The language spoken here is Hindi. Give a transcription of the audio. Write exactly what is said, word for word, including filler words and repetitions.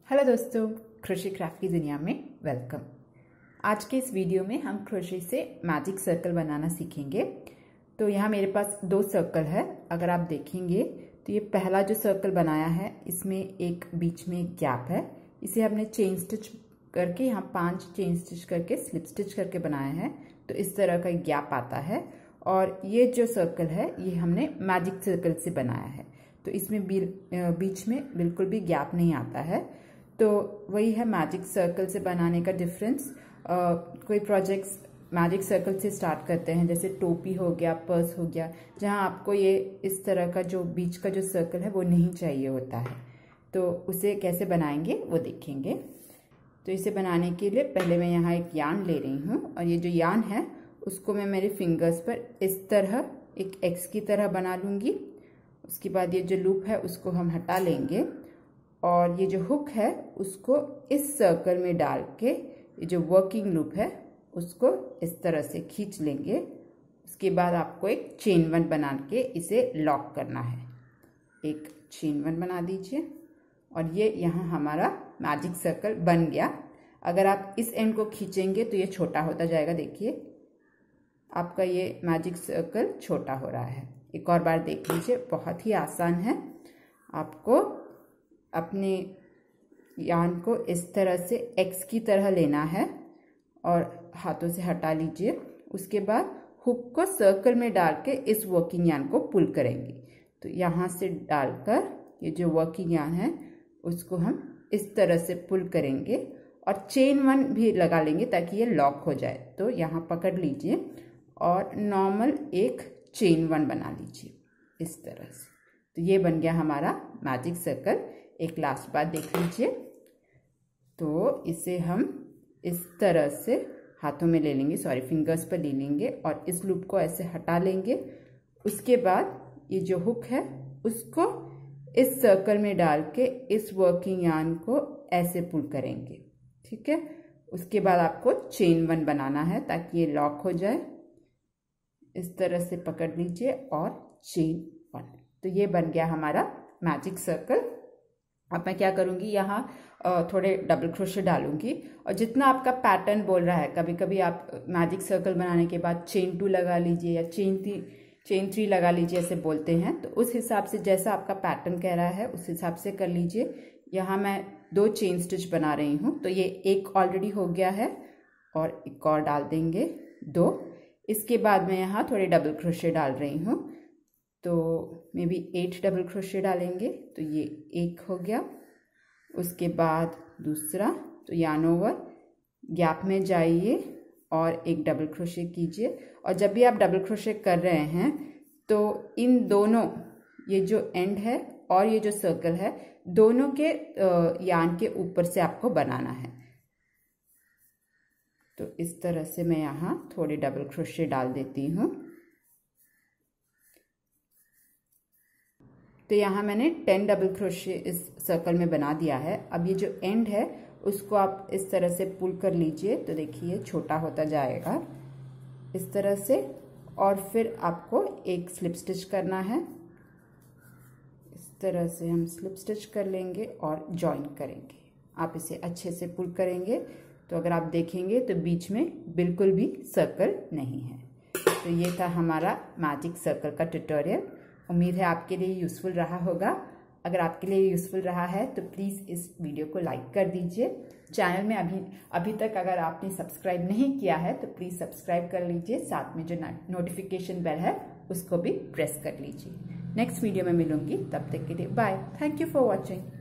हेलो दोस्तों, क्रोशे क्राफ्ट की दुनिया में वेलकम। आज के इस वीडियो में हम क्रोशे से मैजिक सर्कल बनाना सीखेंगे। तो यहाँ मेरे पास दो सर्कल है। अगर आप देखेंगे तो ये पहला जो सर्कल बनाया है इसमें एक बीच में एक गैप है। इसे हमने चेन स्टिच करके यहाँ पांच चेन स्टिच करके स्लिप स्टिच करके बनाया है, तो इस तरह का गैप आता है। और ये जो सर्कल है ये हमने मैजिक सर्कल से बनाया है, तो इसमें बीच में बिल्कुल भी गैप नहीं आता है। तो वही है मैजिक सर्कल से बनाने का डिफरेंस। कोई प्रोजेक्ट्स मैजिक सर्कल से स्टार्ट करते हैं, जैसे टोपी हो गया, पर्स हो गया, जहां आपको ये इस तरह का जो बीच का जो सर्कल है वो नहीं चाहिए होता है। तो उसे कैसे बनाएंगे वो देखेंगे। तो इसे बनाने के लिए पहले मैं यहाँ एक यार्न ले रही हूँ, और ये जो यार्न है उसको मैं मेरे फिंगर्स पर इस तरह एक एक्स की तरह बना लूँगी। उसके बाद ये जो लूप है उसको हम हटा लेंगे, और ये जो हुक है उसको इस सर्कल में डाल के ये जो वर्किंग लूप है उसको इस तरह से खींच लेंगे। उसके बाद आपको एक चेन वन बना के इसे लॉक करना है। एक चेन वन बना दीजिए, और ये यहाँ हमारा मैजिक सर्कल बन गया। अगर आप इस एंड को खींचेंगे तो ये छोटा होता जाएगा। देखिए आपका ये मैजिक सर्कल छोटा हो रहा है। एक और बार देख लीजिए, बहुत ही आसान है। आपको अपने यार्न को इस तरह से एक्स की तरह लेना है और हाथों से हटा लीजिए। उसके बाद हुक को सर्कल में डाल के इस वर्किंग यार्न को पुल करेंगे। तो यहाँ से डालकर ये जो वर्किंग यार्न है उसको हम इस तरह से पुल करेंगे, और चेन वन भी लगा लेंगे ताकि ये लॉक हो जाए। तो यहाँ पकड़ लीजिए और नॉर्मल एक चेन वन बना लीजिए इस तरह से। तो ये बन गया हमारा मैजिक सर्कल। एक लास्ट बार देख लीजिए। तो इसे हम इस तरह से हाथों में ले लेंगे, सॉरी फिंगर्स पर ले लेंगे, और इस लूप को ऐसे हटा लेंगे। उसके बाद ये जो हुक है उसको इस सर्कल में डाल के इस वर्किंग यार्न को ऐसे पुल करेंगे। ठीक है। उसके बाद आपको चेन वन बनाना है ताकि ये लॉक हो जाए। इस तरह से पकड़ लीजिए और चेन वन। तो ये बन गया हमारा मैजिक सर्कल। अब मैं क्या करूँगी, यहाँ थोड़े डबल क्रोशे डालूंगी, और जितना आपका पैटर्न बोल रहा है, कभी कभी आप मैजिक सर्कल बनाने के बाद चेन टू लगा लीजिए या चेन थ्री चेन थ्री लगा लीजिए, ऐसे बोलते हैं। तो उस हिसाब से जैसा आपका पैटर्न कह रहा है उस हिसाब से कर लीजिए। यहाँ मैं दो चेन स्टिच बना रही हूँ, तो ये एक ऑलरेडी हो गया है और एक और डाल देंगे दो। इसके बाद मैं यहाँ थोड़े डबल क्रोशे डाल रही हूँ, तो maybe eight double crochet डालेंगे। तो ये एक हो गया। उसके बाद दूसरा, तो यार्न ओवर, गैप में जाइए और एक डबल क्रोशे कीजिए। और जब भी आप डबल क्रोशे कर रहे हैं तो इन दोनों, ये जो एंड है और ये जो सर्कल है, दोनों के यार्न के ऊपर से आपको बनाना है। तो इस तरह से मैं यहाँ थोड़े डबल क्रोशे डाल देती हूँ। तो यहाँ मैंने टेन डबल क्रोशे इस सर्कल में बना दिया है। अब ये जो एंड है उसको आप इस तरह से पुल कर लीजिए। तो देखिए छोटा होता जाएगा इस तरह से, और फिर आपको एक स्लिप स्टिच करना है। इस तरह से हम स्लिप स्टिच कर लेंगे और जॉइन करेंगे। आप इसे अच्छे से पुल करेंगे तो अगर आप देखेंगे तो बीच में बिल्कुल भी सर्कल नहीं है। तो ये था हमारा मैजिक सर्कल का ट्यूटोरियल। उम्मीद है आपके लिए यूज़फुल रहा होगा। अगर आपके लिए यूज़फुल रहा है तो प्लीज़ इस वीडियो को लाइक कर दीजिए। चैनल में अभी अभी तक अगर आपने सब्सक्राइब नहीं किया है तो प्लीज़ सब्सक्राइब कर लीजिए। साथ में जो नोटिफिकेशन बेल है उसको भी प्रेस कर लीजिए। नेक्स्ट वीडियो में मिलूंगी, तब तक के लिए bye. Thank you for watching.